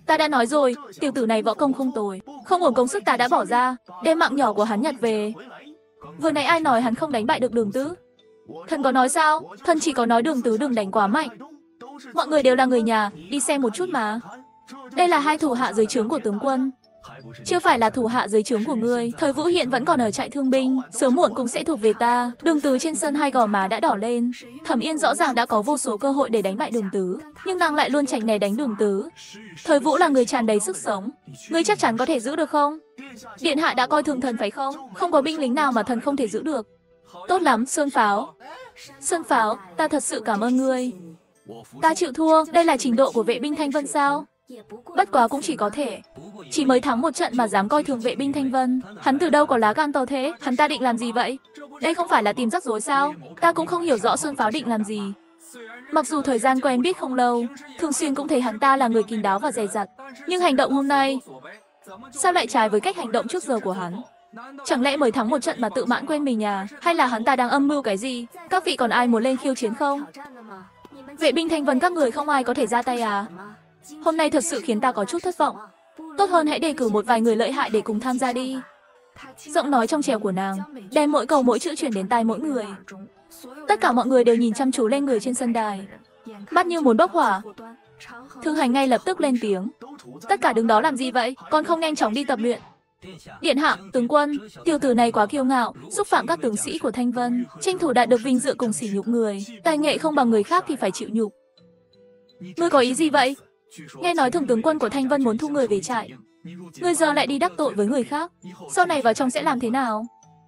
Ta đã nói rồi, tiểu tử này võ công không tồi, không uổng công sức ta đã bỏ ra, đem mạng nhỏ của hắn nhặt về. Vừa nãy ai nói hắn không đánh bại được Đường Tứ? Thần có nói sao? Thần chỉ có nói Đường Tứ đừng đánh quá mạnh. Mọi người đều là người nhà, đi xem một chút mà. Đây là hai thủ hạ dưới trướng của tướng quân. Chưa phải là thủ hạ dưới trướng của ngươi. Thời Vũ hiện vẫn còn ở trại thương binh, sớm muộn cũng sẽ thuộc về ta. Đường Tứ trên sân hai gò má đã đỏ lên. Thẩm Yên rõ ràng đã có vô số cơ hội để đánh bại Đường Tứ, nhưng nàng lại luôn tránh né đánh Đường Tứ. Thời Vũ là người tràn đầy sức sống. Ngươi chắc chắn có thể giữ được không? Điện hạ đã coi thường thần phải không? Không có binh lính nào mà thần không thể giữ được. Tốt lắm, Sơn Pháo. Sơn Pháo, ta thật sự cảm ơn ngươi. Ta chịu thua, đây là trình độ của vệ binh Thanh Vân sao? Bất quá cũng chỉ có thể. Chỉ mới thắng một trận mà dám coi thường vệ binh Thanh Vân. Hắn từ đâu có lá gan to thế? Hắn ta định làm gì vậy? Đây không phải là tìm rắc rối sao? Ta cũng không hiểu rõ Sơn Pháo định làm gì. Mặc dù thời gian quen biết không lâu, thường xuyên cũng thấy hắn ta là người kín đáo và dè dặt, nhưng hành động hôm nay sao lại trái với cách hành động trước giờ của hắn? Chẳng lẽ mới thắng một trận mà tự mãn quên mình à? Hay là hắn ta đang âm mưu cái gì? Các vị còn ai muốn lên khiêu chiến không? Vệ binh Thanh Vân các người không ai có thể ra tay à? Hôm nay thật sự khiến ta có chút thất vọng. Tốt hơn hãy đề cử một vài người lợi hại để cùng tham gia đi. Giọng nói trong trẻo của nàng đem mỗi câu mỗi chữ truyền đến tai mỗi người. Tất cả mọi người đều nhìn chăm chú lên người trên sân đài, mắt như muốn bốc hỏa. Thương Hành ngay lập tức lên tiếng. Tất cả đứng đó làm gì vậy? Con không nhanh chóng đi tập luyện. Điện hạ, tướng quân, tiểu tử này quá kiêu ngạo, xúc phạm các tướng sĩ của Thanh Vân, tranh thủ đạt được vinh dự cùng sỉ nhục người. Tài nghệ không bằng người khác thì phải chịu nhục. Ngươi có ý gì vậy? Nghe nói thượng tướng quân của Thanh Vân muốn thu người về trại. Ngươi giờ lại đi đắc tội với người khác. Sau này vào trong sẽ làm thế nào?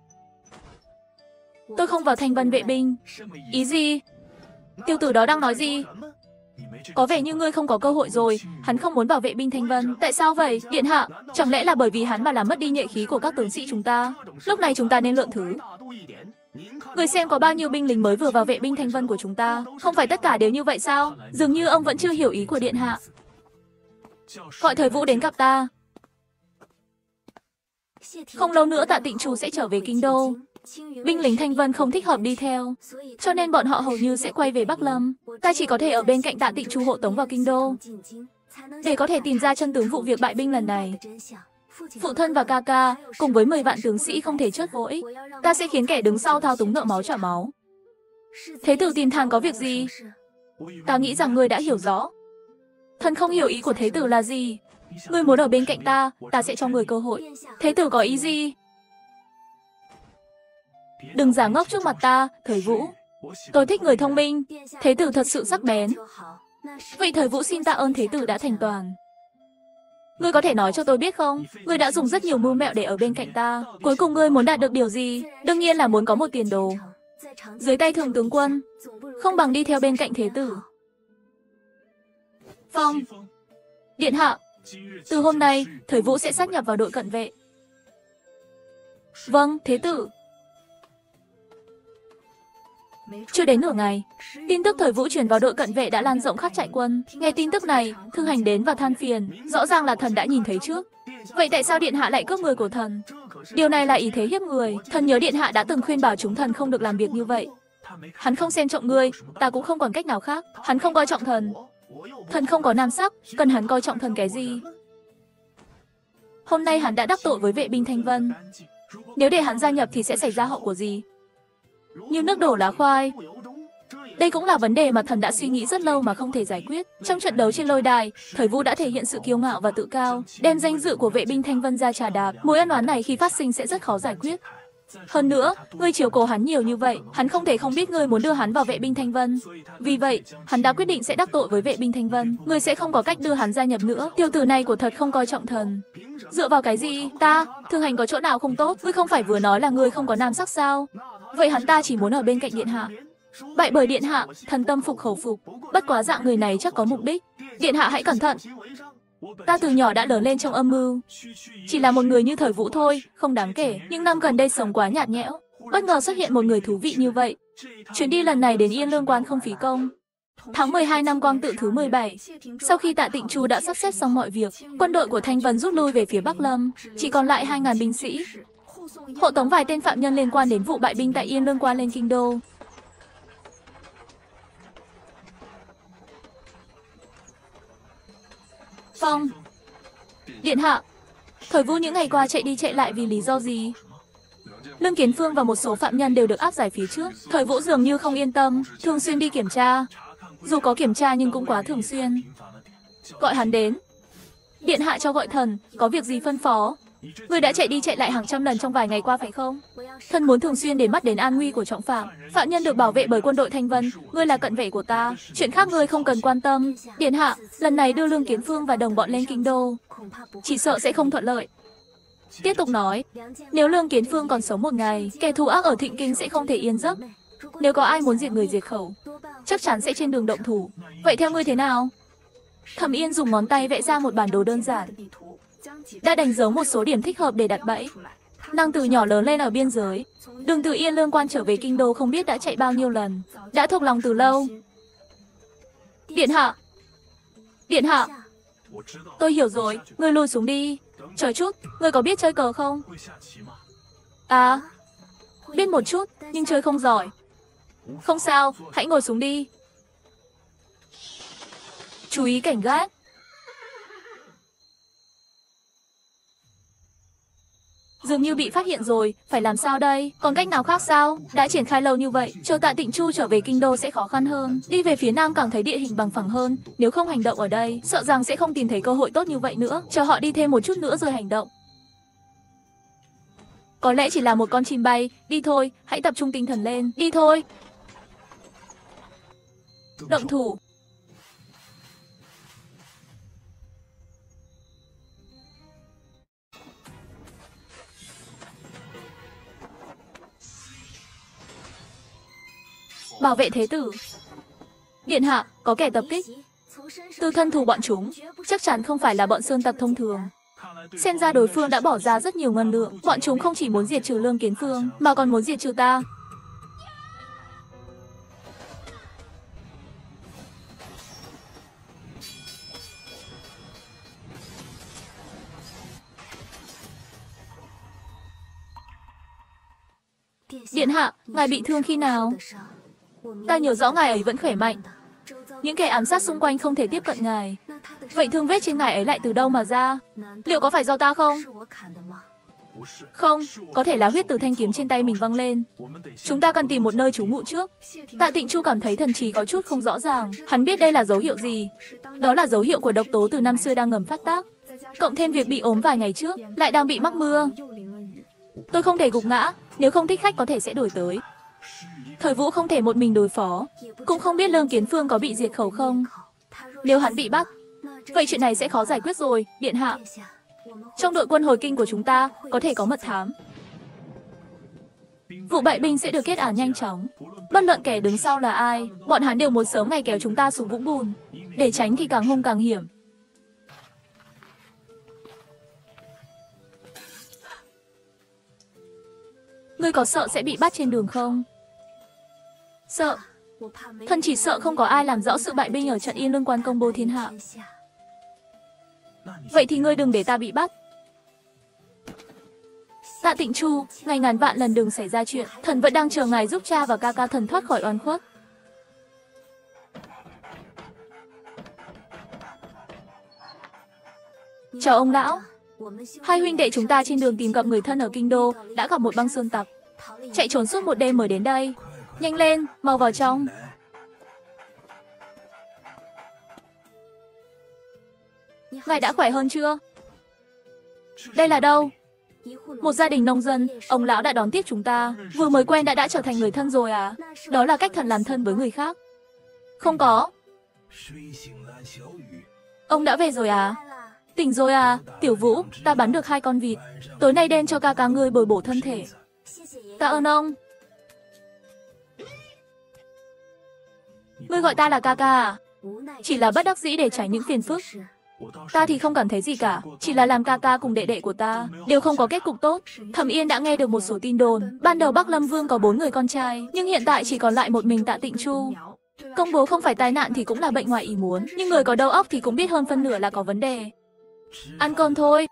Tôi không vào Thanh Vân vệ binh. Ý gì? Tiểu tử đó đang nói gì? Có vẻ như ngươi không có cơ hội rồi. Hắn không muốn bảo vệ binh Thanh Vân. Tại sao vậy, điện hạ? Chẳng lẽ là bởi vì hắn mà làm mất đi nhuệ khí của các tướng sĩ chúng ta? Lúc này chúng ta nên lượng thứ. Người xem có bao nhiêu binh lính mới vừa vào vệ binh Thanh Vân của chúng ta. Không phải tất cả đều như vậy sao? Dường như ông vẫn chưa hiểu ý của điện hạ. Gọi Thời Vũ đến gặp ta. Không lâu nữa Tạ Tịnh Chu sẽ trở về kinh đô. Binh lính Thanh Vân không thích hợp đi theo, cho nên bọn họ hầu như sẽ quay về Bắc Lâm. Ta chỉ có thể ở bên cạnh Tạ Tịnh Chu hộ tống vào kinh đô, để có thể tìm ra chân tướng vụ việc bại binh lần này. Phụ thân và ca ca, cùng với 10 vạn tướng sĩ không thể chớt vô ích. Ta sẽ khiến kẻ đứng sau thao túng nợ máu trả máu. Thế tử tìm thằng có việc gì? Ta nghĩ rằng ngươi đã hiểu rõ. Thần không hiểu ý của thế tử là gì. Ngươi muốn ở bên cạnh ta, ta sẽ cho ngươi cơ hội. Thế tử có ý gì? Đừng giả ngốc trước mặt ta, Thời Vũ. Tôi thích người thông minh. Thế tử thật sự sắc bén. Vậy Thời Vũ xin tạ ơn thế tử đã thành toàn. Ngươi có thể nói cho tôi biết không? Ngươi đã dùng rất nhiều mưu mẹo để ở bên cạnh ta. Cuối cùng ngươi muốn đạt được điều gì? Đương nhiên là muốn có một tiền đồ. Dưới tay thượng tướng quân, không bằng đi theo bên cạnh thế tử. Phong. Điện hạ. Từ hôm nay, Thời Vũ sẽ sát nhập vào đội cận vệ. Vâng, thế tử. Chưa đến nửa ngày, tin tức Thời Vũ chuyển vào đội cận vệ đã lan rộng khắp trại quân. Nghe tin tức này, Thương Hành đến và than phiền. Rõ ràng là thần đã nhìn thấy trước. Vậy tại sao điện hạ lại cướp người của thần? Điều này là ý thế hiếp người. Thần nhớ điện hạ đã từng khuyên bảo chúng thần không được làm việc như vậy. Hắn không xem trọng ngươi, ta cũng không còn cách nào khác. Hắn không coi trọng thần. Thần không có nam sắc, cần hắn coi trọng thần cái gì? Hôm nay hắn đã đắc tội với vệ binh Thanh Vân. Nếu để hắn gia nhập thì sẽ xảy ra hậu quả gì? Như nước đổ lá khoai. Đây cũng là vấn đề mà thần đã suy nghĩ rất lâu mà không thể giải quyết. Trong trận đấu trên lôi đài, Thời Vũ đã thể hiện sự kiêu ngạo và tự cao, đem danh dự của vệ binh Thanh Vân ra trà đạp. Mối ân oán này khi phát sinh sẽ rất khó giải quyết. Hơn nữa, ngươi chiếu cố hắn nhiều như vậy, hắn không thể không biết ngươi muốn đưa hắn vào vệ binh Thanh Vân. Vì vậy, hắn đã quyết định sẽ đắc tội với vệ binh Thanh Vân. Ngươi sẽ không có cách đưa hắn gia nhập nữa. Tiểu tử này của thật không coi trọng thần. Dựa vào cái gì? Ta, Thương Hành có chỗ nào không tốt? Ngươi không phải vừa nói là ngươi không có nam sắc sao? Vậy hắn ta chỉ muốn ở bên cạnh điện hạ. Bại bởi điện hạ, thần tâm phục khẩu phục. Bất quá dạng người này chắc có mục đích. Điện hạ hãy cẩn thận. Ta từ nhỏ đã lớn lên trong âm mưu. Chỉ là một người như Thời Vũ thôi, không đáng kể. Nhưng năm gần đây sống quá nhạt nhẽo. Bất ngờ xuất hiện một người thú vị như vậy. Chuyến đi lần này đến Yên Lương Quan không phí công. Tháng 12 năm Quang Tự thứ 17, sau khi Tạ Tịnh Chu đã sắp xếp xong mọi việc, quân đội của Thanh Vân rút lui về phía Bắc Lâm, chỉ còn lại 2.000 binh sĩ. Hộ tống vài tên phạm nhân liên quan đến vụ bại binh tại Yên Lương Quan lên kinh đô. Phong. Điện hạ, Thời Vũ những ngày qua chạy đi chạy lại vì lý do gì? Lương Kiến Phương và một số phạm nhân đều được áp giải phía trước. Thời Vũ dường như không yên tâm, thường xuyên đi kiểm tra. Dù có kiểm tra nhưng cũng quá thường xuyên. Gọi hắn đến. Điện hạ cho gọi thần, có việc gì phân phó? Ngươi đã chạy đi chạy lại hàng trăm lần trong vài ngày qua phải không? Thần muốn thường xuyên để mắt đến an nguy của trọng phạm. Phạm nhân được bảo vệ bởi quân đội Thanh Vân. Ngươi là cận vệ của ta. Chuyện khác ngươi không cần quan tâm. Điện hạ, lần này đưa Lương Kiến Phương và đồng bọn lên kinh đô, chỉ sợ sẽ không thuận lợi. Tiếp tục nói, nếu Lương Kiến Phương còn sống một ngày, kẻ thù ác ở Thịnh Kinh sẽ không thể yên giấc. Nếu có ai muốn diệt người diệt khẩu, chắc chắn sẽ trên đường động thủ. Vậy theo ngươi thế nào? Thẩm Yên dùng ngón tay vẽ ra một bản đồ đơn giản, đã đánh dấu một số điểm thích hợp để đặt bẫy. Nàng từ nhỏ lớn lên ở biên giới, đường từ Yên Lương Quan trở về kinh đô không biết đã chạy bao nhiêu lần, đã thuộc lòng từ lâu. Điện hạ, điện hạ, tôi hiểu rồi, ngươi lùi xuống đi. Chờ chút, ngươi có biết chơi cờ không? À, biết một chút, nhưng chơi không giỏi. Không sao, hãy ngồi xuống đi. Chú ý cảnh gác. Dường như bị phát hiện rồi, phải làm sao đây? Còn cách nào khác sao? Đã triển khai lâu như vậy, chờ Tạ Tịnh Chu trở về kinh đô sẽ khó khăn hơn. Đi về phía nam càng thấy địa hình bằng phẳng hơn. Nếu không hành động ở đây, sợ rằng sẽ không tìm thấy cơ hội tốt như vậy nữa. Chờ họ đi thêm một chút nữa rồi hành động. Có lẽ chỉ là một con chim bay. Đi thôi, hãy tập trung tinh thần lên. Đi thôi. Động thủ. Bảo vệ thế tử. Điện hạ, có kẻ tập kích. Từ thân thủ bọn chúng, chắc chắn không phải là bọn sơn tặc thông thường. Xem ra đối phương đã bỏ ra rất nhiều ngân lượng. Bọn chúng không chỉ muốn diệt trừ Lương Kiến Phương, mà còn muốn diệt trừ ta. Điện hạ, ngài bị thương khi nào? Ta nhớ rõ ngài ấy vẫn khỏe mạnh. Những kẻ ám sát xung quanh không thể tiếp cận ngài. Vậy thương vết trên ngài ấy lại từ đâu mà ra? Liệu có phải do ta không? Không, có thể là huyết từ thanh kiếm trên tay mình văng lên. Chúng ta cần tìm một nơi trú ngụ trước. Tạ Tịnh Chu cảm thấy thần trí có chút không rõ ràng. Hắn biết đây là dấu hiệu gì. Đó là dấu hiệu của độc tố từ năm xưa đang ngầm phát tác. Cộng thêm việc bị ốm vài ngày trước, lại đang bị mắc mưa. Tôi không thể gục ngã, nếu không thích khách có thể sẽ đuổi tới. Thời Vũ không thể một mình đối phó, cũng không biết Lương Kiến Phương có bị diệt khẩu không. Nếu hắn bị bắt, vậy chuyện này sẽ khó giải quyết rồi, điện hạ. Trong đội quân hồi kinh của chúng ta, có thể có mật thám. Vụ bại binh sẽ được kết án nhanh chóng. Bất luận kẻ đứng sau là ai, bọn hắn đều muốn sớm ngày kéo chúng ta xuống vũng bùn. Để tránh thì càng hung càng hiểm. Ngươi có sợ sẽ bị bắt trên đường không? Sợ. Thần chỉ sợ không có ai làm rõ sự bại binh ở trận Yên Lương Quan công bố thiên hạ. Vậy thì ngươi đừng để ta bị bắt. Tạ Tịnh Chu, ngài ngàn vạn lần đừng xảy ra chuyện. Thần vẫn đang chờ ngài giúp cha và ca ca thần thoát khỏi oan khuất. Chào ông lão. Hai huynh đệ chúng ta trên đường tìm gặp người thân ở kinh đô, đã gặp một băng sơn tặc. Chạy trốn suốt một đêm mới đến đây. Nhanh lên, mau vào trong. Ngài đã khỏe hơn chưa? Đây là đâu? Một gia đình nông dân, ông lão đã đón tiếp chúng ta. Vừa mới quen đã trở thành người thân rồi à? Đó là cách thần làm thân với người khác. Không có. Ông đã về rồi à? Tỉnh rồi à? Tiểu Vũ, ta bắn được 2 con vịt. Tối nay đem cho ca ca ngươi bồi bổ thân thể. Tạ ơn ông. Ngươi gọi ta là ca ca à? Chỉ là bất đắc dĩ để tránh những phiền phức. Ta thì không cảm thấy gì cả, chỉ là làm ca ca cùng đệ đệ của ta đều không có kết cục tốt. Thẩm Yên đã nghe được một số tin đồn. Ban đầu Bắc Lâm Vương có 4 người con trai, nhưng hiện tại chỉ còn lại một mình Tạ Tịnh Chu. Công bố không phải tai nạn thì cũng là bệnh ngoài ý muốn, nhưng người có đầu óc thì cũng biết hơn phân nửa là có vấn đề. Ăn cơm thôi.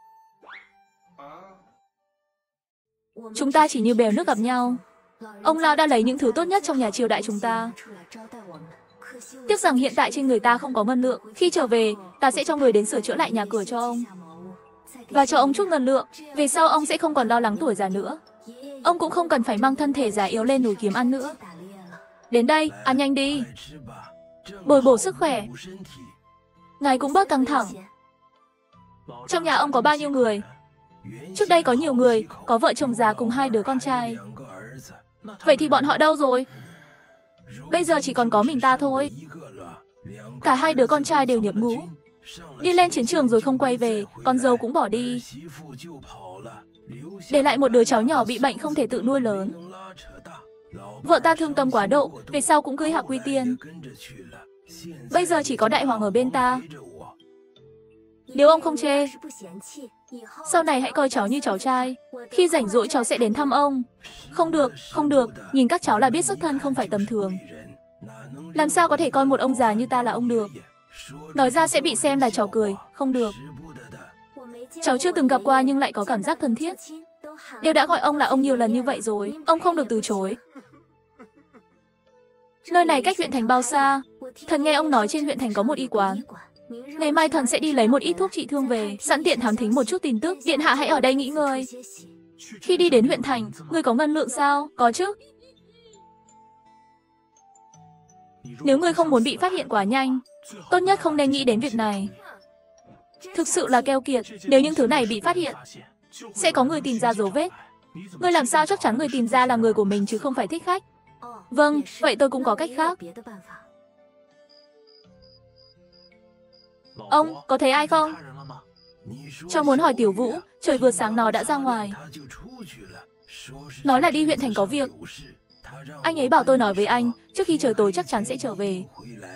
Chúng ta chỉ như bèo nước gặp nhau. Ông lão đã lấy những thứ tốt nhất trong nhà triều đại chúng ta. Tiếc rằng hiện tại trên người ta không có ngân lượng. Khi trở về, ta sẽ cho người đến sửa chữa lại nhà cửa cho ông. và cho ông chút ngân lượng. Về sau ông sẽ không còn lo lắng tuổi già nữa. Ông cũng không cần phải mang thân thể già yếu lên núi kiếm ăn nữa. Đến đây, ăn nhanh đi. Bồi bổ sức khỏe. Ngài cũng bớt căng thẳng. Trong nhà ông có bao nhiêu người? Trước đây có nhiều người, có vợ chồng già cùng 2 đứa con trai. Vậy thì bọn họ đâu rồi? Bây giờ chỉ còn có mình ta thôi. Cả 2 đứa con trai đều nhập ngũ. Đi lên chiến trường rồi không quay về, con dâu cũng bỏ đi. Để lại một đứa cháu nhỏ bị bệnh không thể tự nuôi lớn. Vợ ta thương tâm quá độ, về sau cũng cưới Hạ Quy Tiên. Bây giờ chỉ có Đại Hoàng ở bên ta. Nếu ông không chê, sau này hãy coi cháu như cháu trai. Khi rảnh rỗi cháu sẽ đến thăm ông. Không được, không được, nhìn các cháu là biết xuất thân không phải tầm thường. Làm sao có thể coi một ông già như ta là ông được? Nói ra sẽ bị xem là trò cười, không được. Cháu chưa từng gặp qua nhưng lại có cảm giác thân thiết. Đều đã gọi ông là ông nhiều lần như vậy rồi, ông không được từ chối. Nơi này cách huyện thành bao xa? Thần nghe ông nói trên huyện thành có một y quán. Ngày mai thần sẽ đi lấy một ít thuốc trị thương về, sẵn tiện thám thính một chút tin tức. Điện hạ hãy ở đây nghỉ ngơi. Khi đi đến huyện thành, ngươi có ngân lượng sao? Có chứ. Nếu ngươi không muốn bị phát hiện quá nhanh, tốt nhất không nên nghĩ đến việc này. Thực sự là keo kiệt, nếu những thứ này bị phát hiện, sẽ có người tìm ra dấu vết. Ngươi làm sao chắc chắn người tìm ra là người của mình chứ không phải thích khách? Vâng, vậy tôi cũng có cách khác. Ông, có thấy ai không? Cháu muốn hỏi Tiểu Vũ, trời vừa sáng nó đã ra ngoài. Nói là đi huyện thành có việc. Anh ấy bảo tôi nói với anh, trước khi trời tối chắc chắn sẽ trở về.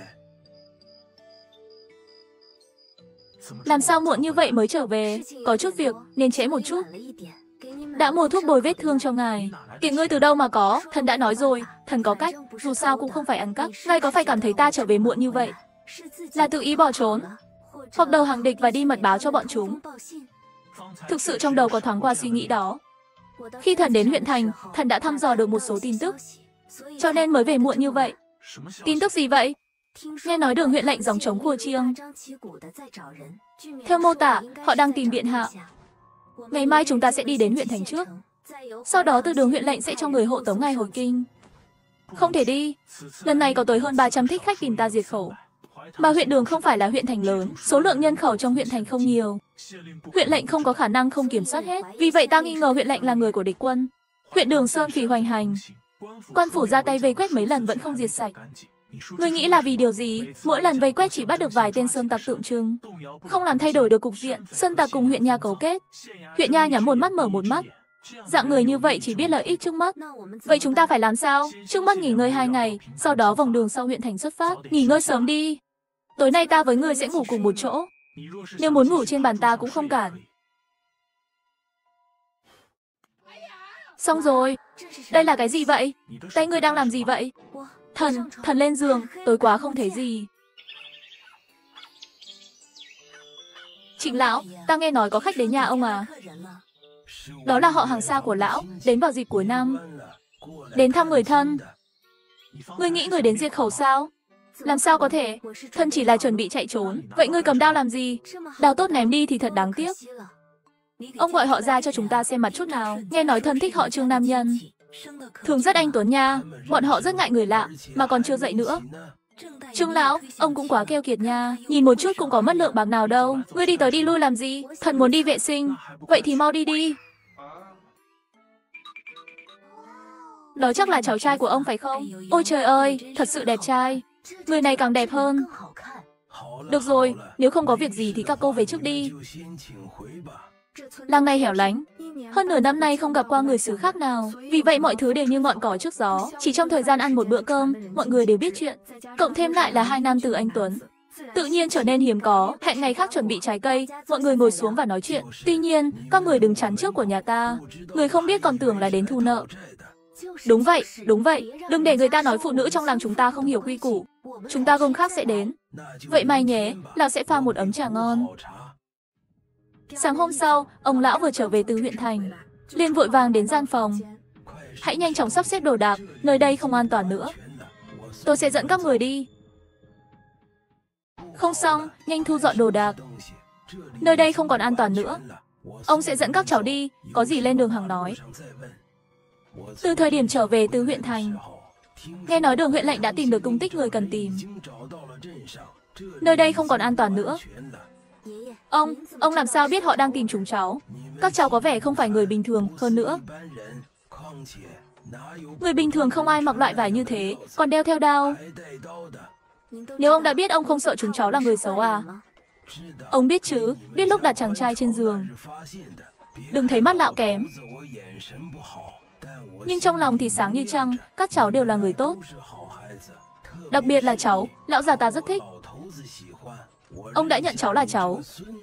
Làm sao muộn như vậy mới trở về? Có chút việc, nên trễ một chút. Đã mua thuốc bồi vết thương cho ngài. Tiền ngươi từ đâu mà có? Thần đã nói rồi, thần có cách, dù sao cũng không phải ăn cắp. Ngài có phải cảm thấy ta trở về muộn như vậy là tự ý bỏ trốn, hoặc đầu hàng địch và đi mật báo cho bọn chúng? Thực sự trong đầu có thoáng qua suy nghĩ đó. Khi thần đến huyện thành, thần đã thăm dò được một số tin tức, cho nên mới về muộn như vậy. Tin tức gì vậy? Nghe nói Đường huyện lệnh gióng trống khua chiêng. Theo mô tả, họ đang tìm điện hạ. Ngày mai chúng ta sẽ đi đến huyện thành trước. Sau đó từ Đường huyện lệnh sẽ cho người hộ tống ngài hồi kinh. Không thể đi. Lần này có tới hơn 300 thích khách tìm ta diệt khẩu. Mà huyện Đường không phải là huyện thành lớn, số lượng nhân khẩu trong huyện thành không nhiều. Huyện lệnh không có khả năng không kiểm soát hết. Vì vậy ta nghi ngờ huyện lệnh là người của địch quân. Huyện Đường sơn phỉ hoành hành. Quan phủ ra tay vây quét mấy lần vẫn không diệt sạch. Ngươi nghĩ là vì điều gì? Mỗi lần vây quét chỉ bắt được vài tên sơn tặc tượng trưng, không làm thay đổi được cục diện. Sơn tặc cùng huyện nha cấu kết. Huyện nha nhắm một mắt mở một mắt. Dạng người như vậy chỉ biết lợi ích trước mắt. Vậy chúng ta phải làm sao? Trước mắt nghỉ ngơi 2 ngày, sau đó vòng đường sau huyện thành xuất phát. Nghỉ ngơi sớm đi. Tối nay ta với ngươi sẽ ngủ cùng một chỗ. Nếu muốn ngủ trên bàn ta cũng không cản. Xong rồi. Đây là cái gì vậy? Tay ngươi đang làm gì vậy? Thần lên giường, tối quá không thấy gì. Trịnh lão, ta nghe nói có khách đến nhà ông à? Đó là họ hàng xa của lão, đến vào dịp cuối năm. Đến thăm người thân. Ngươi nghĩ người đến diệt khẩu sao? Làm sao có thể? Thân chỉ là chuẩn bị chạy trốn. Vậy ngươi cầm đao làm gì? Đao tốt ném đi thì thật đáng tiếc. Ông gọi họ ra cho chúng ta xem mặt chút nào. Nghe nói thân thích họ Trương nam nhân. Thường rất anh tuấn nha. Bọn họ rất ngại người lạ, mà còn chưa dậy nữa. Trương lão, ông cũng quá keo kiệt nha. Nhìn một chút cũng có mất lượng bạc nào đâu. Ngươi đi tới đi lui làm gì? Thần muốn đi vệ sinh. Vậy thì mau đi đi. Đó chắc là cháu trai của ông phải không? Ôi trời ơi, thật sự đẹp trai. Người này càng đẹp hơn. Được rồi, nếu không có việc gì thì các cô về trước đi. Làng này hẻo lánh. Hơn nửa năm nay không gặp qua người xứ khác nào. Vì vậy mọi thứ đều như ngọn cỏ trước gió. Chỉ trong thời gian ăn một bữa cơm, mọi người đều biết chuyện. Cộng thêm lại là 2 nam tử anh tuấn, tự nhiên trở nên hiếm có. Hẹn ngày khác chuẩn bị trái cây, mọi người ngồi xuống và nói chuyện. Tuy nhiên, các người đứng chắn trước của nhà ta. Người không biết còn tưởng là đến thu nợ. Đúng vậy, đúng vậy. Đừng để người ta nói phụ nữ trong làng chúng ta không hiểu quy củ. Chúng ta gom khác sẽ đến. Vậy mai nhé, lão sẽ pha một ấm trà ngon. Sáng hôm sau, ông lão vừa trở về từ huyện thành, liền vội vàng đến gian phòng. Hãy nhanh chóng sắp xếp đồ đạc, nơi đây không an toàn nữa. Tôi sẽ dẫn các người đi. Không xong, nhanh thu dọn đồ đạc. Nơi đây không còn an toàn nữa. Ông sẽ dẫn các cháu đi, có gì lên đường hằng nói. Từ thời điểm trở về từ huyện thành, nghe nói Đường huyện lệnh đã tìm được tung tích người cần tìm. Nơi đây không còn an toàn nữa. Ông làm sao biết họ đang tìm chúng cháu? Các cháu có vẻ không phải người bình thường, hơn nữa. Người bình thường không ai mặc loại vải như thế, còn đeo theo đao. Nếu ông đã biết, ông không sợ chúng cháu là người xấu à? Ông biết chứ, biết lúc đặt chàng trai trên giường. Đừng thấy mắt lạo kém. Nhưng trong lòng thì sáng như trăng, các cháu đều là người tốt. Đặc biệt là cháu, lão già ta rất thích. Ông đã nhận cháu là cháu.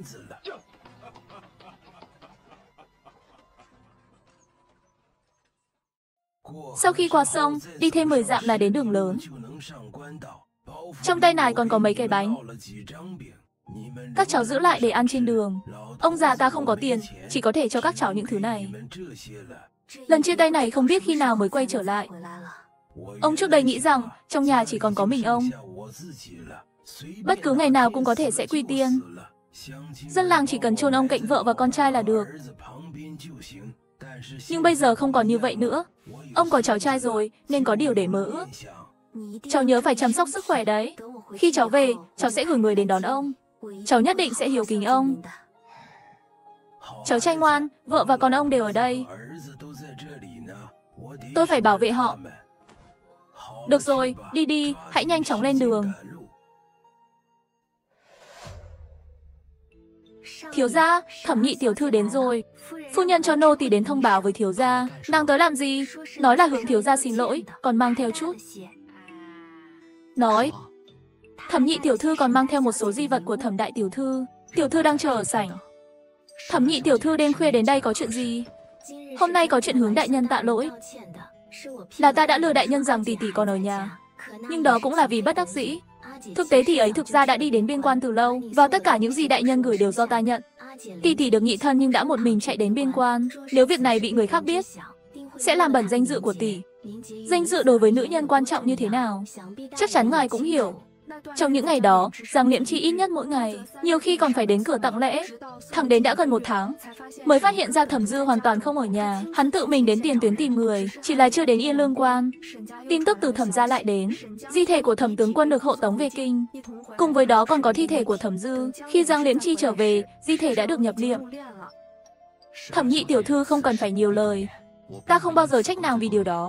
Sau khi qua sông, đi thêm 10 dặm là đến đường lớn. Trong tay này còn có mấy cái bánh. Các cháu giữ lại để ăn trên đường. Ông già ta không có tiền, chỉ có thể cho các cháu những thứ này. Lần chia tay này không biết khi nào mới quay trở lại. Ông trước đây nghĩ rằng trong nhà chỉ còn có mình ông. Bất cứ ngày nào cũng có thể sẽ quy tiên. Dân làng chỉ cần chôn ông cạnh vợ và con trai là được. Nhưng bây giờ không còn như vậy nữa. Ông có cháu trai rồi nên có điều để mơ ước. Cháu nhớ phải chăm sóc sức khỏe đấy. Khi cháu về, cháu sẽ gửi người đến đón ông. Cháu nhất định sẽ hiếu kính ông. Cháu trai ngoan, vợ và con ông đều ở đây. Tôi phải bảo vệ họ. Được rồi, đi đi, hãy nhanh chóng lên đường. Thiếu gia, Thẩm Nhị tiểu thư đến rồi. Phu nhân cho nô tỳ đến thông báo với thiếu gia. Nàng tới làm gì? Nói là hướng thiếu gia xin lỗi, còn mang theo chút. Nói, Thẩm Nhị tiểu thư còn mang theo một số di vật của Thẩm đại tiểu thư. Tiểu thư đang chờ ở sảnh. Thẩm Nhị tiểu thư đêm khuya đến đây có chuyện gì? Hôm nay có chuyện hướng đại nhân tạ lỗi. Là ta đã lừa đại nhân rằng tỷ tỷ còn ở nhà. Nhưng đó cũng là vì bất đắc dĩ. Thực tế thì ấy thực ra đã đi đến biên quan từ lâu, và tất cả những gì đại nhân gửi đều do ta nhận. Tỷ tỷ được nghị thân nhưng đã một mình chạy đến biên quan. Nếu việc này bị người khác biết, sẽ làm bẩn danh dự của tỷ. Danh dự đối với nữ nhân quan trọng như thế nào? Chắc chắn ngài cũng hiểu. Trong những ngày đó, Giang Liễm Chi ít nhất mỗi ngày, nhiều khi còn phải đến cửa tặng lễ. Thẳng đến đã gần 1 tháng, mới phát hiện ra Thẩm Dư hoàn toàn không ở nhà. Hắn tự mình đến tiền tuyến tìm người, chỉ là chưa đến Yên Lương Quan. Tin tức từ Thẩm gia lại đến, di thể của Thẩm tướng quân được hộ tống về kinh. Cùng với đó còn có thi thể của Thẩm Dư. Khi Giang Liễm Chi trở về, di thể đã được nhập liệm. Thẩm Nhị tiểu thư không cần phải nhiều lời. Ta không bao giờ trách nàng vì điều đó.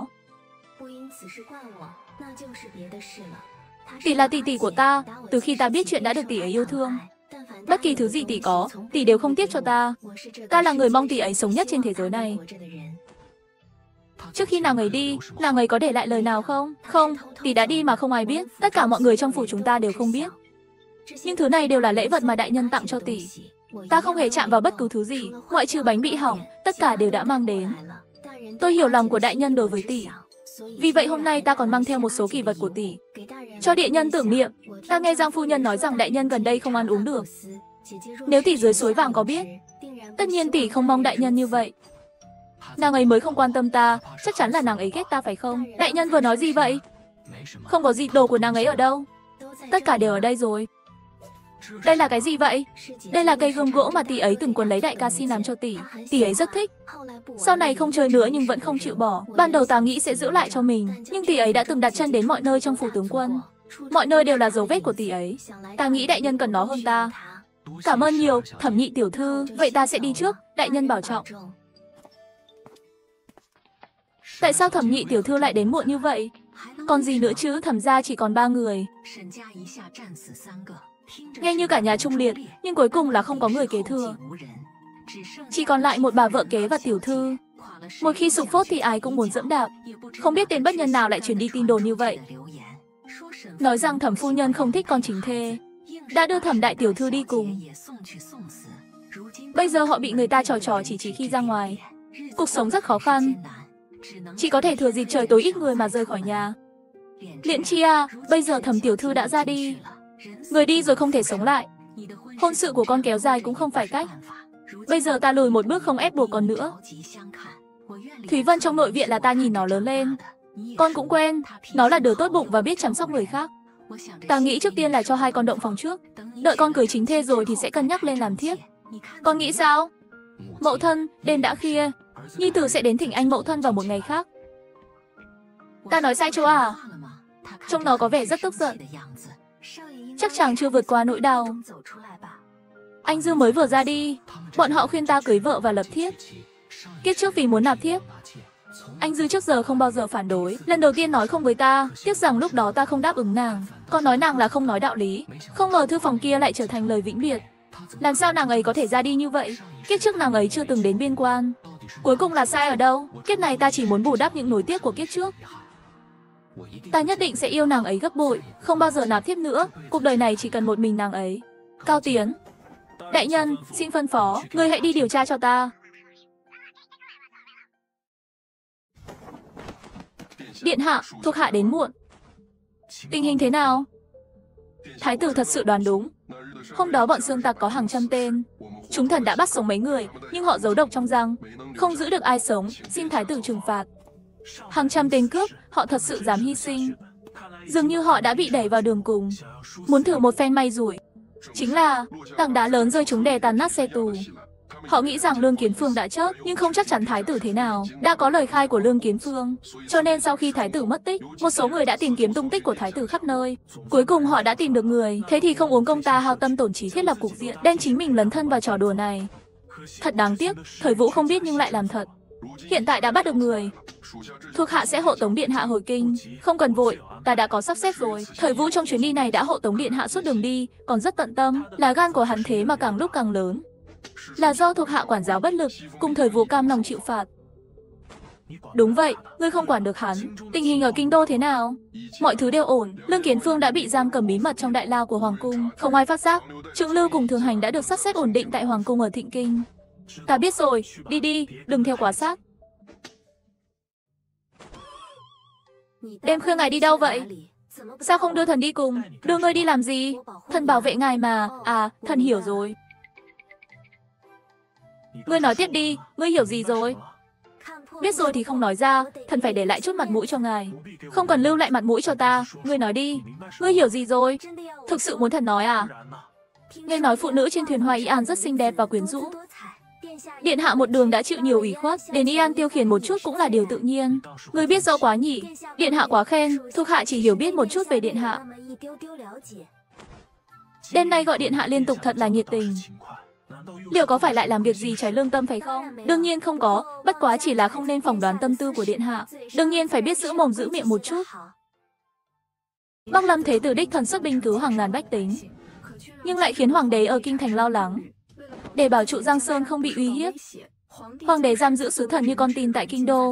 Tỷ là tỷ tỷ của ta, từ khi ta biết chuyện đã được tỷ ấy yêu thương. Bất kỳ thứ gì tỷ có, tỷ đều không tiếc cho ta. Ta là người mong tỷ ấy sống nhất trên thế giới này. Trước khi nàng ấy đi, nàng ấy có để lại lời nào không? Không, tỷ đã đi mà không ai biết. Tất cả mọi người trong phủ chúng ta đều không biết. Nhưng thứ này đều là lễ vật mà đại nhân tặng cho tỷ. Ta không hề chạm vào bất cứ thứ gì, ngoại trừ bánh bị hỏng, tất cả đều đã mang đến. Tôi hiểu lòng của đại nhân đối với tỷ. Vì vậy hôm nay ta còn mang theo một số kỷ vật của tỷ, cho địa nhân tưởng niệm. Ta nghe Giang phu nhân nói rằng đại nhân gần đây không ăn uống được. Nếu tỷ dưới suối vàng có biết, tất nhiên tỷ không mong đại nhân như vậy. Nàng ấy mới không quan tâm ta, chắc chắn là nàng ấy ghét ta phải không? Đại nhân vừa nói gì vậy? Không có gì, đồ của nàng ấy ở đâu? Tất cả đều ở đây rồi. Đây là cái gì vậy? Đây là cây gươm gỗ mà tỷ ấy từng quấn lấy đại ca xin làm cho tỷ. Tỷ ấy rất thích. Sau này không chơi nữa nhưng vẫn không chịu bỏ. Ban đầu ta nghĩ sẽ giữ lại cho mình, nhưng tỷ ấy đã từng đặt chân đến mọi nơi trong phủ tướng quân. Mọi nơi đều là dấu vết của tỷ ấy. Ta nghĩ đại nhân cần nó hơn ta. Cảm ơn nhiều, Thẩm Nhị tiểu thư. Vậy ta sẽ đi trước, đại nhân bảo trọng. Tại sao Thẩm Nhị tiểu thư lại đến muộn như vậy? Còn gì nữa chứ, Thẩm gia chỉ còn 3 người. Nghe như cả nhà trung liệt, nhưng cuối cùng là không có người kế thừa. Chỉ còn lại một bà vợ kế và tiểu thư. Một khi sụp phốt thì ai cũng muốn dẫm đạp. Không biết tên bất nhân nào lại truyền đi tin đồn như vậy. Nói rằng Thẩm phu nhân không thích con chính thê, đã đưa Thẩm đại tiểu thư đi cùng. Bây giờ họ bị người ta trò trò chỉ khi ra ngoài. Cuộc sống rất khó khăn. Chỉ có thể thừa dịp trời tối ít người mà rời khỏi nhà. Liễn Chi à, bây giờ Thẩm tiểu thư đã ra đi. Người đi rồi không thể sống lại. Hôn sự của con kéo dài cũng không phải cách. Bây giờ ta lùi một bước không ép buộc con nữa. Thúy Vân trong nội viện là ta nhìn nó lớn lên. Con cũng quen, nó là đứa tốt bụng và biết chăm sóc người khác. Ta nghĩ trước tiên là cho 2 con động phòng trước. Đợi con cưới chính thê rồi thì sẽ cân nhắc lên làm thiếp. Con nghĩ sao? Mậu thân, đêm đã khuya, nhi tử sẽ đến thỉnh anh mậu thân vào một ngày khác. Ta nói sai chỗ à? Trông nó có vẻ rất tức giận. Chắc chàng chưa vượt qua nỗi đau. Anh Dư mới vừa ra đi, bọn họ khuyên ta cưới vợ và lập thiếp. Kiếp trước vì muốn nạp thiếp, anh Dư trước giờ không bao giờ phản đối. Lần đầu tiên nói không với ta, tiếc rằng lúc đó ta không đáp ứng nàng. Còn nói nàng là không nói đạo lý. Không ngờ thư phòng kia lại trở thành lời vĩnh biệt. Làm sao nàng ấy có thể ra đi như vậy? Kiếp trước nàng ấy chưa từng đến biên quan. Cuối cùng là sai ở đâu? Kiếp này ta chỉ muốn bù đắp những nối tiếc của kiếp trước. Ta nhất định sẽ yêu nàng ấy gấp bội, không bao giờ nạp thiếp nữa. Cuộc đời này chỉ cần một mình nàng ấy. Cao Tiến. Đại nhân, xin phân phó, người hãy đi điều tra cho ta. Điện hạ, thuộc hạ đến muộn. Tình hình thế nào? Thái tử thật sự đoán đúng. Hôm đó bọn xương tặc có hàng trăm tên. Chúng thần đã bắt sống mấy người, nhưng họ giấu độc trong răng. Không giữ được ai sống, xin thái tử trừng phạt. Hàng trăm tên cướp, họ thật sự dám hy sinh. Dường như họ đã bị đẩy vào đường cùng. Muốn thử một phen may rủi. Chính là tảng đá lớn rơi trúng đè tàn nát xe tù. Họ nghĩ rằng Lương Kiến Phương đã chết, nhưng không chắc chắn thái tử thế nào. Đã có lời khai của Lương Kiến Phương, cho nên sau khi thái tử mất tích, một số người đã tìm kiếm tung tích của thái tử khắp nơi. Cuối cùng họ đã tìm được người, thế thì không uống công ta hao tâm tổn trí thiết lập cục diện, đem chính mình lấn thân vào trò đùa này. Thật đáng tiếc, Thời Vũ không biết nhưng lại làm thật. Hiện tại đã bắt được người. Thuộc hạ sẽ hộ tống điện hạ hồi kinh. Không cần vội, ta đã có sắp xếp rồi. Thời Vũ trong chuyến đi này đã hộ tống điện hạ suốt đường đi, còn rất tận tâm. Là gan của hắn thế mà càng lúc càng lớn. Là do thuộc hạ quản giáo bất lực, cùng Thời Vũ cam lòng chịu phạt. Đúng vậy, ngươi không quản được hắn. Tình hình ở kinh đô thế nào? Mọi thứ đều ổn. Lương Kiến Phương đã bị giam cầm bí mật trong đại lao của hoàng cung, không ai phát giác. Trượng Lưu cùng Thường Hành đã được sắp xếp ổn định tại hoàng cung ở Thịnh Kinh. Ta biết rồi, đi đi, đừng theo quá sát. Đêm khuya ngài đi đâu vậy? Sao không đưa thần đi cùng? Đưa ngươi đi làm gì? Thần bảo vệ ngài mà. À, thần hiểu rồi. Ngươi nói tiếp đi, ngươi hiểu gì rồi? Biết rồi thì không nói ra, thần phải để lại chút mặt mũi cho ngài. Không cần lưu lại mặt mũi cho ta, ngươi nói đi. Ngươi hiểu gì rồi? Thực sự muốn thần nói à? Nghe nói phụ nữ trên thuyền Hoa Y An rất xinh đẹp và quyến rũ. Điện hạ một đường đã chịu nhiều ủy khuất, đến Y An tiêu khiển một chút cũng là điều tự nhiên. Ngươi biết rõ quá nhỉ? Điện hạ quá khen, thuộc hạ chỉ hiểu biết một chút về điện hạ. Đêm nay gọi điện hạ liên tục thật là nhiệt tình. Liệu có phải lại làm việc gì trái lương tâm phải không? Đương nhiên không có, bất quá chỉ là không nên phỏng đoán tâm tư của điện hạ. Đương nhiên phải biết giữ mồm giữ miệng một chút. Bắc Lâm Thế Tử đích thần xuất binh cứu hàng ngàn bách tính, nhưng lại khiến hoàng đế ở kinh thành lo lắng. Để bảo trụ Giang Sơn không bị uy hiếp, hoàng đế giam giữ sứ thần như con tin tại kinh đô.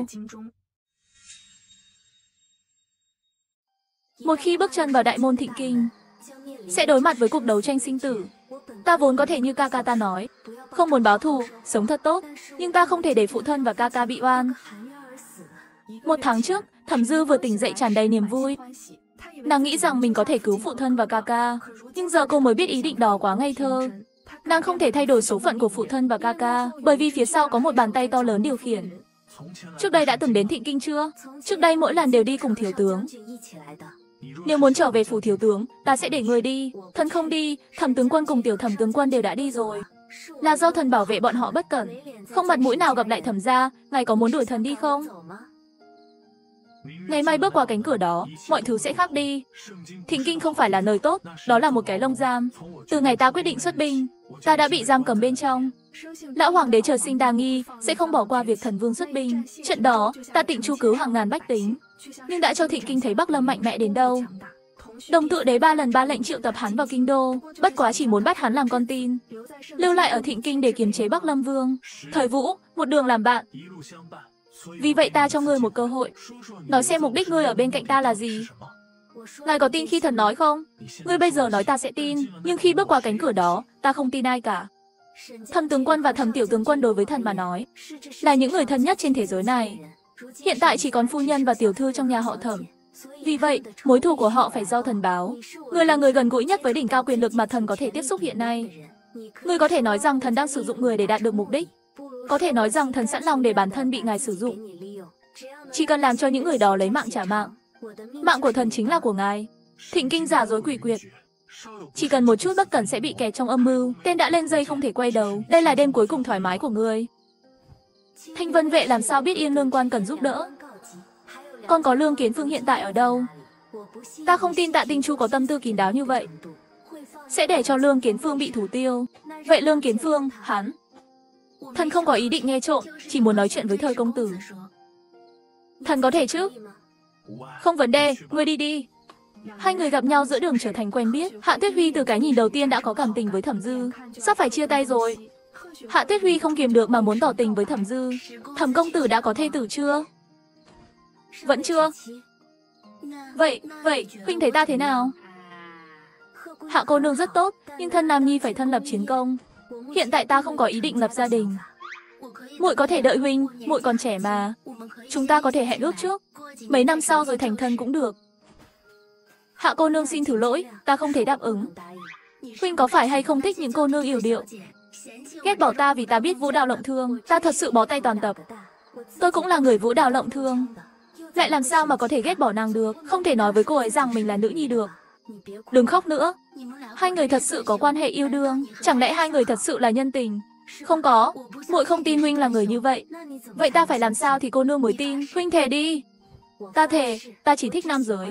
Một khi bước chân vào đại môn Thịnh Kinh, sẽ đối mặt với cuộc đấu tranh sinh tử. Ta vốn có thể như ca ca ta nói, không muốn báo thù, sống thật tốt, nhưng ta không thể để phụ thân và ca ca bị oan. Một tháng trước, Thẩm Dư vừa tỉnh dậy tràn đầy niềm vui. Nàng nghĩ rằng mình có thể cứu phụ thân và ca ca, nhưng giờ cô mới biết ý định đó quá ngây thơ. Nàng không thể thay đổi số phận của phụ thân và ca ca, bởi vì phía sau có một bàn tay to lớn điều khiển. Trước đây đã từng đến Thịnh Kinh chưa? Trước đây mỗi lần đều đi cùng thiếu tướng. Nếu muốn trở về phủ thiếu tướng, ta sẽ để người đi. Thần không đi, Thẩm tướng quân cùng tiểu Thẩm tướng quân đều đã đi rồi. Là do thần bảo vệ bọn họ bất cẩn. Không mặt mũi nào gặp lại Thẩm gia, ngài có muốn đuổi thần đi không? Ngày mai bước qua cánh cửa đó, mọi thứ sẽ khác đi. Thịnh Kinh không phải là nơi tốt, đó là một cái lồng giam. Từ ngày ta quyết định xuất binh, ta đã bị giam cầm bên trong. Lão hoàng đế trời sinh đa nghi, sẽ không bỏ qua việc thần vương xuất binh. Trận đó, ta định chu cứu hàng ngàn bách tính, nhưng đã cho Thịnh Kinh thấy Bắc Lâm mạnh mẽ đến đâu. Đồng Tự Đế 3 lần 3 lệnh triệu tập hắn vào kinh đô, bất quá chỉ muốn bắt hắn làm con tin, lưu lại ở Thịnh Kinh để kiềm chế Bắc Lâm vương. Thời Vũ, một đường làm bạn. Vì vậy ta cho ngươi một cơ hội, nói xem mục đích ngươi ở bên cạnh ta là gì. Ngài có tin khi thần nói không? Ngươi bây giờ nói ta sẽ tin, nhưng khi bước qua cánh cửa đó, ta không tin ai cả. Thẩm tướng quân và Thẩm tiểu tướng quân đối với thần mà nói, là những người thân nhất trên thế giới này. Hiện tại chỉ còn phu nhân và tiểu thư trong nhà họ Thẩm. Vì vậy, mối thù của họ phải do thần báo. Ngươi là người gần gũi nhất với đỉnh cao quyền lực mà thần có thể tiếp xúc hiện nay. Ngươi có thể nói rằng thần đang sử dụng người để đạt được mục đích. Có thể nói rằng thần sẵn lòng để bản thân bị ngài sử dụng. Chỉ cần làm cho những người đó lấy mạng trả mạng. Mạng của thần chính là của ngài. Thịnh Kinh giả dối quỷ quyệt. Chỉ cần một chút bất cẩn sẽ bị kẹt trong âm mưu. Tên đã lên dây không thể quay đầu. Đây là đêm cuối cùng thoải mái của ngươi. Thanh Vân vệ làm sao biết Yên Lương quan cần giúp đỡ? Còn có Lương Kiến Phương hiện tại ở đâu? Ta không tin Tạ Tinh Chu có tâm tư kín đáo như vậy. Sẽ để cho Lương Kiến Phương bị thủ tiêu. Vậy Lương Kiến Phương, hắn? Thần không có ý định nghe trộm, chỉ muốn nói chuyện với Thời công tử. Thần có thể chứ? Không vấn đề, ngươi đi đi. Hai người gặp nhau giữa đường trở thành quen biết. Hạ Tuyết Huy từ cái nhìn đầu tiên đã có cảm tình với Thẩm Dư. Sắp phải chia tay rồi. Hạ Tuyết Huy không kiềm được mà muốn tỏ tình với Thẩm Dư. Thẩm công tử đã có thê tử chưa? Vẫn chưa. Vậy, huynh thấy ta thế nào? Hạ cô nương rất tốt, nhưng thân nam nhi phải thân lập chiến công. Hiện tại ta không có ý định lập gia đình. Muội có thể đợi huynh, muội còn trẻ mà. Chúng ta có thể hẹn ước trước. Mấy năm sau rồi thành thân cũng được. Hạ cô nương xin thử lỗi, ta không thể đáp ứng. Huynh có phải hay không thích những cô nương yểu điệu? Ghét bỏ ta vì ta biết vũ đạo lộng thương. Ta thật sự bó tay toàn tập. Tôi cũng là người vũ đạo lộng thương. Lại làm sao mà có thể ghét bỏ nàng được? Không thể nói với cô ấy rằng mình là nữ nhi được. Đừng khóc nữa. Hai người thật sự có quan hệ yêu đương. Chẳng lẽ hai người thật sự là nhân tình? Không có. Muội không tin huynh là người như vậy. Vậy ta phải làm sao thì cô nương mới tin? Huynh thề đi. Ta thề, ta chỉ thích nam giới.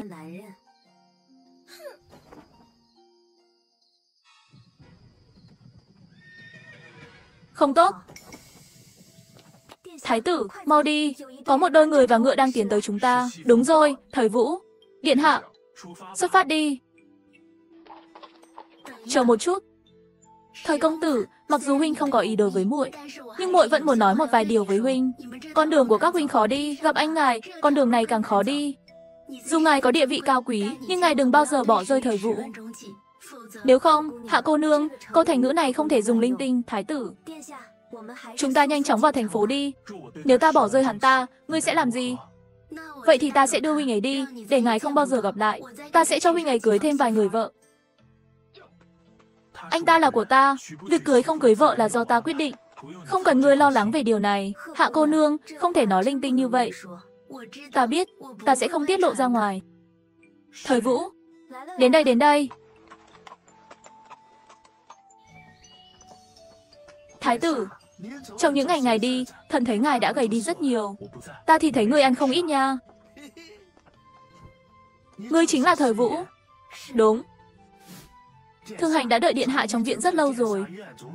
Không tốt. Thái tử, mau đi. Có một đôi người và ngựa đang tiến tới chúng ta. Đúng rồi, Thời Vũ. Điện hạ. Xuất phát đi. Chờ một chút. Thời công tử, mặc dù huynh không có ý đối với muội, nhưng muội vẫn muốn nói một vài điều với huynh. Con đường của các huynh khó đi, gặp anh ngài, con đường này càng khó đi. Dù ngài có địa vị cao quý, nhưng ngài đừng bao giờ bỏ rơi Thời Vũ. Nếu không, Hạ cô nương, câu thành ngữ này không thể dùng linh tinh, thái tử. Chúng ta nhanh chóng vào thành phố đi. Nếu ta bỏ rơi hắn ta, ngươi sẽ làm gì? Vậy thì ta sẽ đưa huynh ấy đi, để ngài không bao giờ gặp lại. Ta sẽ cho huynh ấy cưới thêm vài người vợ. Anh ta là của ta, việc cưới không cưới vợ là do ta quyết định. Không cần ngươi lo lắng về điều này. Hạ cô nương, không thể nói linh tinh như vậy. Ta biết, ta sẽ không tiết lộ ra ngoài. Thời Vũ, đến đây, đến đây. Thái tử, trong những ngày ngài đi, thần thấy ngài đã gầy đi rất nhiều. Ta thì thấy ngươi ăn không ít nha. Ngươi chính là Thời Vũ. Đúng. Thương Hành đã đợi điện hạ trong viện rất lâu rồi.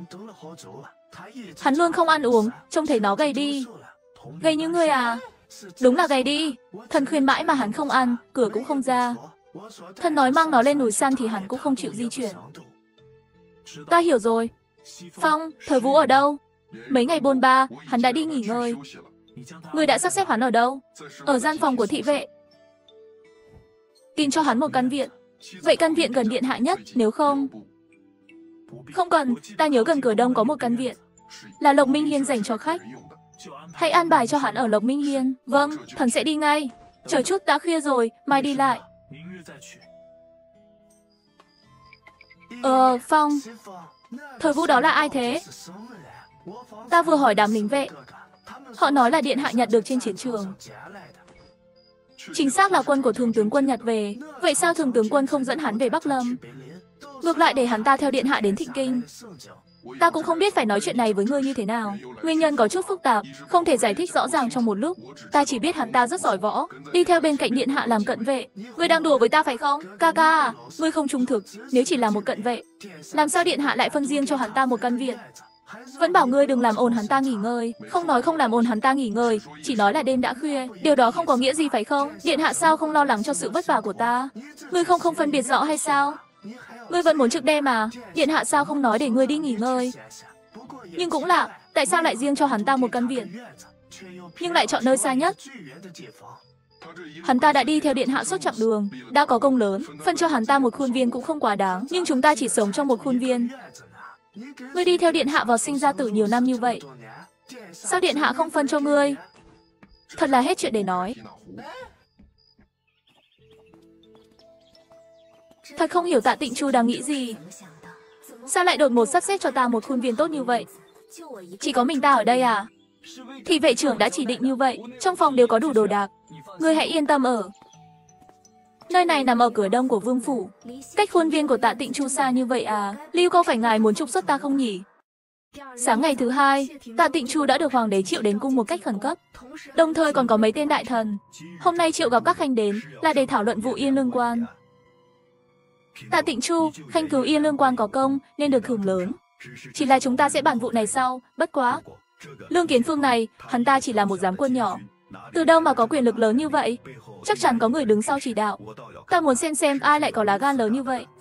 Hắn luôn không ăn uống, trông thấy nó gầy đi. Gầy như ngươi à? Đúng là gầy đi. Thần khuyên mãi mà hắn không ăn, cửa cũng không ra. Thần nói mang nó lên núi săn thì hắn cũng không chịu di chuyển. Ta hiểu rồi. Phong, Thời Vũ ở đâu? Mấy ngày bôn ba, hắn đã đi nghỉ ngơi. Ngươi đã sắp xếp hắn ở đâu? Ở gian phòng của thị vệ. Tìm cho hắn một căn viện. Vậy căn viện gần điện hạ nhất, nếu không... Không cần, ta nhớ gần cửa đông có một căn viện. Là Lộc Minh Hiên dành cho khách. Hãy an bài cho hắn ở Lộc Minh Hiên. Vâng, thần sẽ đi ngay. Chờ chút, đã khuya rồi, mai đi lại. Phong. Thời Vũ đó là ai thế? Ta vừa hỏi đám lính vệ. Họ nói là điện hạ nhặt được trên chiến trường. Chính xác là quân của Thường tướng quân nhặt về. Vậy sao Thường tướng quân không dẫn hắn về Bắc Lâm? Ngược lại để hắn ta theo điện hạ đến Thịnh Kinh. Ta cũng không biết phải nói chuyện này với ngươi như thế nào. Nguyên nhân có chút phức tạp, không thể giải thích rõ ràng trong một lúc. Ta chỉ biết hắn ta rất giỏi võ, đi theo bên cạnh điện hạ làm cận vệ. Ngươi đang đùa với ta phải không? Ca ca à, ngươi không trung thực. Nếu chỉ là một cận vệ, làm sao điện hạ lại phân riêng cho hắn ta một căn viện? Vẫn bảo ngươi đừng làm ồn hắn ta nghỉ ngơi. Không nói không làm ồn hắn ta nghỉ ngơi, chỉ nói là đêm đã khuya. Điều đó không có nghĩa gì phải không? Điện hạ sao không lo lắng cho sự vất vả của ta? Ngươi không phân biệt rõ hay sao? Ngươi vẫn muốn trực đêm mà. Điện hạ sao không nói để ngươi đi nghỉ ngơi? Nhưng cũng lạ, tại sao lại riêng cho hắn ta một căn viện, nhưng lại chọn nơi xa nhất? Hắn ta đã đi theo điện hạ suốt chặng đường, đã có công lớn, phân cho hắn ta một khuôn viên cũng không quá đáng. Nhưng chúng ta chỉ sống trong một khuôn viên. Ngươi đi theo điện hạ vào sinh ra tử nhiều năm như vậy, sao điện hạ không phân cho ngươi? Thật là hết chuyện để nói. Thật không hiểu Tạ Tịnh Chu đang nghĩ gì. Sao lại đột ngột sắp xếp cho ta một khuôn viên tốt như vậy? Chỉ có mình ta ở đây à? Thì vệ trưởng đã chỉ định như vậy, trong phòng đều có đủ đồ đạc. Ngươi hãy yên tâm ở. Nơi này nằm ở cửa đông của vương phủ. Cách khuôn viên của Tạ Tịnh Chu xa như vậy à? Lưu có phải ngài muốn trục xuất ta không nhỉ? Sáng ngày thứ hai, Tạ Tịnh Chu đã được hoàng đế triệu đến cung một cách khẩn cấp. Đồng thời còn có mấy tên đại thần. Hôm nay triệu gặp các khanh đến là để thảo luận vụ Yên Lương Quan. Tạ Tịnh Chu, khanh cứu Yên Lương Quan có công nên được thưởng lớn. Chỉ là chúng ta sẽ bàn vụ này sau, bất quá. Lương Kiến Phương này, hắn ta chỉ là một giám quân nhỏ. Từ đâu mà có quyền lực lớn như vậy? Chắc chắn có người đứng sau chỉ đạo. Ta muốn xem ai lại có lá gan lớn như vậy.